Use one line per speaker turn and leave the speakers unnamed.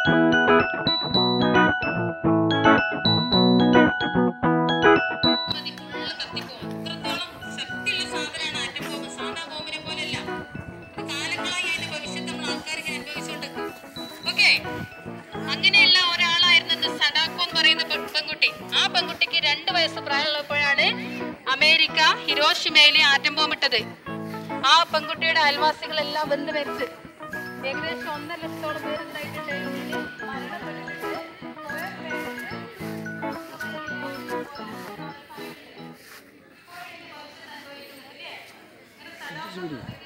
അങ്ങനെയുള്ള ഒരാളായിരുന്നു സഡാക്കോ എന്ന് പറയുന്ന പെൺകുട്ടി. ആ പെൺകുട്ടിക്ക് 2 വയസ്സ് പ്രായമുള്ളപ്പോഴാണ് അമേരിക്ക ഹിരോഷിമയിൽ ആറ്റം ബോംബ് ഇട്ടത്. ആ പെൺകുട്ടിയുടെ അയൽവാസികളെല്ലാം വെന്ത് മരിച്ച് ഏകദേശം 1.5 ലക്ഷത്തോളം പേരുണ്ടായിട്ടുണ്ട്.